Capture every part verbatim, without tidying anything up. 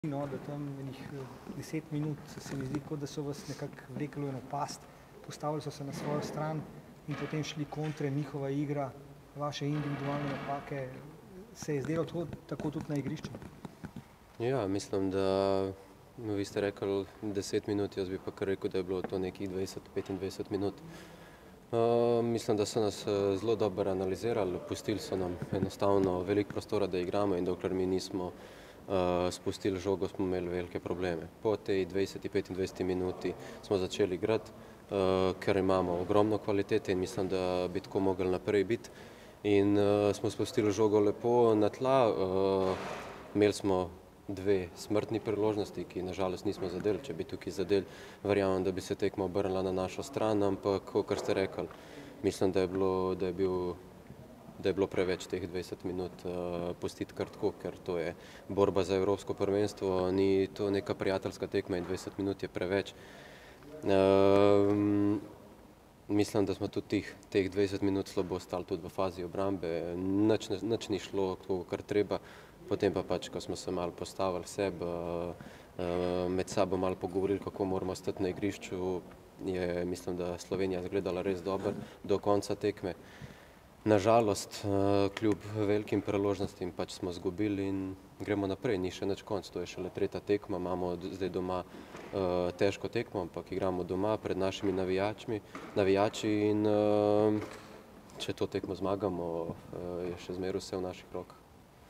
No, da tam enih deset minut se mi zdi, kot da so vas nekako vlekli v eno past, postavili so se na svojo stran in potem šli kontre, njihova igra, vaše individualne napake. Se je zdelo tako, tako tudi na igrišču? Ja, mislim, da no, vi ste rekli deset minut, jaz bi pa kar rekel, da je bilo to nekih dvajset do petindvajset minut. Uh, mislim, da so nas zelo dobro analizirali, pustili so nam enostavno veliko prostora, da igramo, in dokler mi nismo Uh, spustili žogo, smo imeli velike probleme. Po tej dvajseti, petindvajseti minuti smo začeli igrati, uh, ker imamo ogromno kvalitete in mislim, da bi tako mogli naprej biti. In uh, smo spustili žogo lepo na tla, uh, imeli smo dve smrtni priložnosti, ki nažalost nismo zadeli. Če bi tukaj zadeli, verjamem, da bi se tekma obrnila na našo stran, ampak, kot ste rekli, mislim, da je bilo, da je bil da je bilo preveč teh dvajset minut uh, pustiti kar tako, ker to je borba za evropsko prvenstvo, ni to neka prijateljska tekma in dvajset minut je preveč. Uh, mislim, da smo tudi tih, teh dvajset minut slabo stali tudi v fazi obrambe, nič, nič ni šlo tako, kar treba, potem pa pač, ko smo se malo postavili sebe, uh, uh, med sabo malo pogovorili, kako moramo stati na igrišču, je, mislim, da Slovenija izgledala res dobro do konca tekme. Nažalost, kljub velikim priložnostim pač smo izgubili in gremo naprej, ni še nič konc, to je šele tretja tekma, imamo zdaj doma uh, težko tekmo, ampak igramo doma pred našimi navijačmi, navijači in uh, če to tekmo zmagamo, uh, je še zmeraj vse v naših rokah.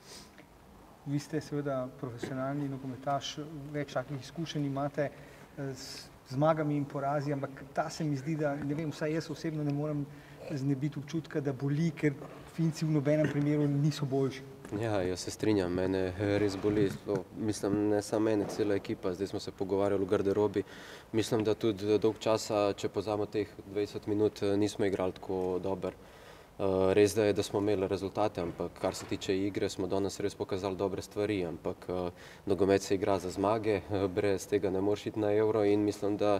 Vi ste seveda profesionalni nogometaš, več takih izkušenj imate z zmagami in porazi, ampak ta se mi zdi, da ne vem, vsaj jaz osebno ne morem znebiti občutka, da boli, ker Finci v nobenem primeru niso boljši. Ja, jaz se strinjam, mene res boli, mislim, ne samo mene, cela ekipa, zdaj smo se pogovarjali v garderobi, mislim, da tudi dolg časa, če pozamo teh dvajset minut, nismo igrali tako dobro. Res da je, da smo imeli rezultate, ampak kar se tiče igre, smo danes res pokazali dobre stvari, ampak nogomet se igra za zmage, brez tega ne moreš iti na Euro in mislim, da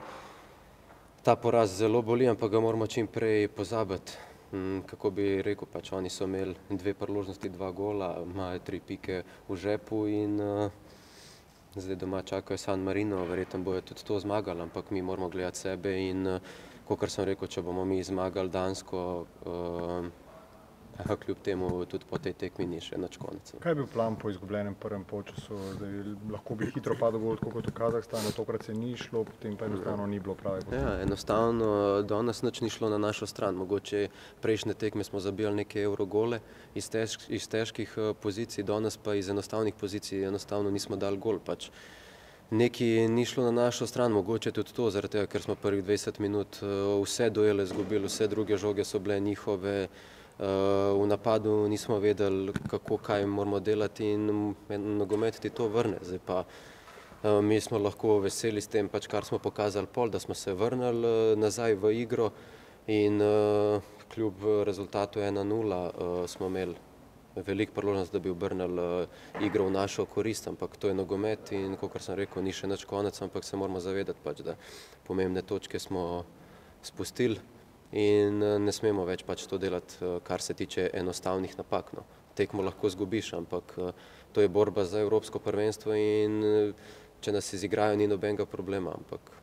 ta poraz zelo boli, ampak ga moramo čim prej pozabiti. Kako bi rekel, pač oni so imeli dve priložnosti, dva gola, imajo tri pike v žepu in uh, zdaj doma čakajo San Marino, verjetno bojo tudi to zmagali, ampak mi moramo gledati sebe in uh, kakor sem rekel, če bomo mi zmagali Dansko, uh, kljub temu tudi po tej tekmi ni še nič konec. Kaj je bil plan po izgubljenem prvem polčasu? Lahko bi hitro padel gol, tako kot v Kazahstanu, tokrat se ni šlo, potem pa enostavno ni bilo prave potem. Ja, enostavno danes nič ni šlo na našo stran. Mogoče prejšnje tekme smo zabijali neke evrogole iz, tež, iz težkih pozicij, danes pa iz enostavnih pozicij enostavno nismo dali gol. Pač nekaj ni šlo na našo stran, mogoče tudi to, zaradi tega, ker smo prvih dvajset minut vse duele izgubili, vse druge žoge so bile njihove. V napadu nismo vedeli, kako, kaj moramo delati in nogomet ti to vrne. Zdaj pa mi smo lahko veseli s tem, pač kar smo pokazali pol, da smo se vrnili nazaj v igro in kljub rezultatu ena nula smo imeli veliko priložnost, da bi obrnili igro v našo korist, ampak to je nogomet in, kakor sem rekel, ni še nič konec, ampak se moramo zavedati pač, da pomembne točke smo spustili. In ne smemo več pač to delati, kar se tiče enostavnih napak. No. Tekmo lahko zgubiš, ampak to je borba za evropsko prvenstvo in če nas izigrajo, ni nobenega problema, ampak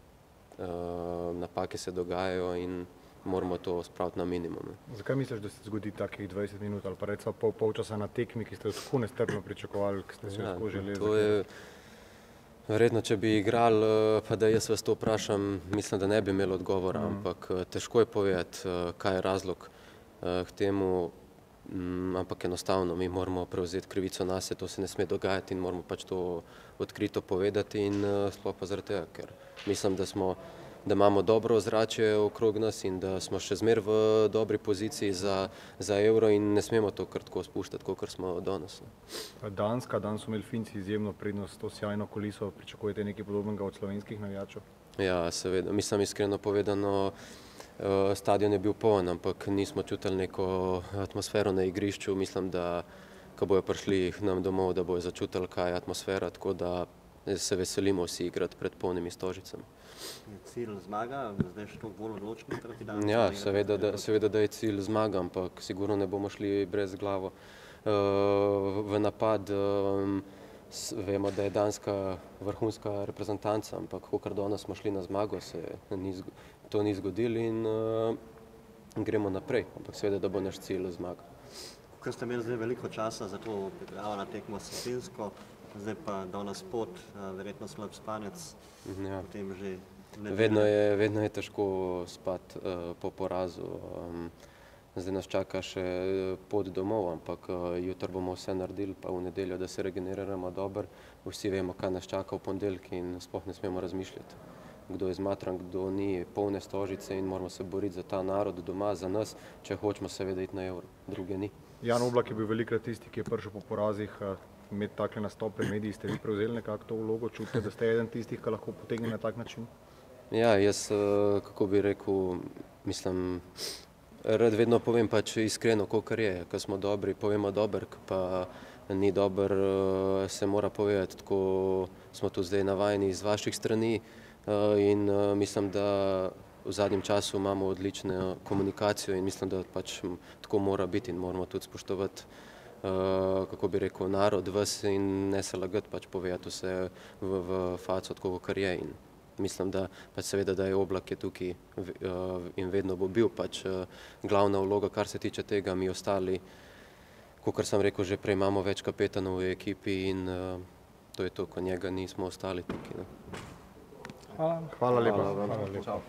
uh, napake se dogajajo in moramo to spraviti na minimum. Zakaj misliš, da se zgodi takih dvajset minut ali pa recimo pol polčasa na tekmi, ki ste jo tako nestrpno pričakovali, ki ste si jo tako želeli? Verjetno, če bi igrali, pa da jaz vas to vprašam, mislim, da ne bi imeli odgovora, mm. ampak težko je povedati, kaj je razlog k temu, ampak enostavno mi moramo prevzeti krivico nase, to se ne sme dogajati in moramo pač to odkrito povedati in sploh pa zaradi tega, ker mislim, da smo da imamo dobro ozračje okrog nas in da smo še zmer v dobri poziciji za, za Euro in ne smemo to kar tako spuštati, kot smo danes. Danska, danes so imeli Finci izjemno prednost, to sjajno kuliso, pričakujete nekaj podobnega od slovenskih navijačev? Ja, seveda, mislim iskreno povedano, stadion je bil poln, ampak nismo čutili neko atmosfero na igrišču, mislim, da ko bojo prišli k nam domov, da bojo začutili, kaj je atmosfera, tako da se veselimo vsi igrati pred polnimi stožicami. Je cilj zmaga, zdaj še toliko bolj odločno proti Danski? Ja, seveda da, seveda, da je cilj zmaga, ampak sigurno ne bomo šli brez glavo v napad. vemo, da je Danska vrhunska reprezentanca, ampak kakor danes smo šli na zmago, se ni, to ni zgodilo in uh, gremo naprej, ampak seveda, da bo naš cilj zmaga. Ko ste imeli zdaj veliko časa za to pripravo na tekmo s Finsko, zdaj pa danes pot, verjetno slab spanec, ja. Potem že vedno je, vedno je težko spati uh, po porazu. Um, zdaj nas čaka še pot domov, ampak uh, jutro bomo vse naredili, pa v nedeljo, da se regeneriramo dobro. Vsi vemo, kaj nas čaka v ponedeljek in sploh ne smemo razmišljati, kdo je zmatran, kdo ni, polne stožice in moramo se boriti za ta narod doma, za nas, če hočemo seveda iti na Euro, druge ni. Jan Oblak je bil velikrat tisti, ki je prišel po porazih, imeti takle nastope mediji, ste vi prevzeli nekako to vlogo, čutite, da ste eden tistih, ki lahko potegne na tak način? Ja, jaz, kako bi rekel, mislim, rad vedno povem pač iskreno, kakor je, ko smo dobri, povemo dober, ko pa ni dober, se mora povedati, tako smo tu zdaj navajeni iz vaših strani in mislim, da v zadnjem času imamo odlično komunikacijo in mislim, da pač tako mora biti in moramo tudi spoštovati, kako bi rekel, narod vas in ne se lagati, pač povedati vse v, v faco, tako kakor je in mislim, da pač seveda, da je Oblak je tukaj in vedno bo bil pač glavna vloga, kar se tiče tega, mi ostali, kakor sem rekel že prej, imamo več kapetanov v ekipi in to je to, ko njega nismo ostali tukaj. Hvala. Hvala lepa. Hvala lepa.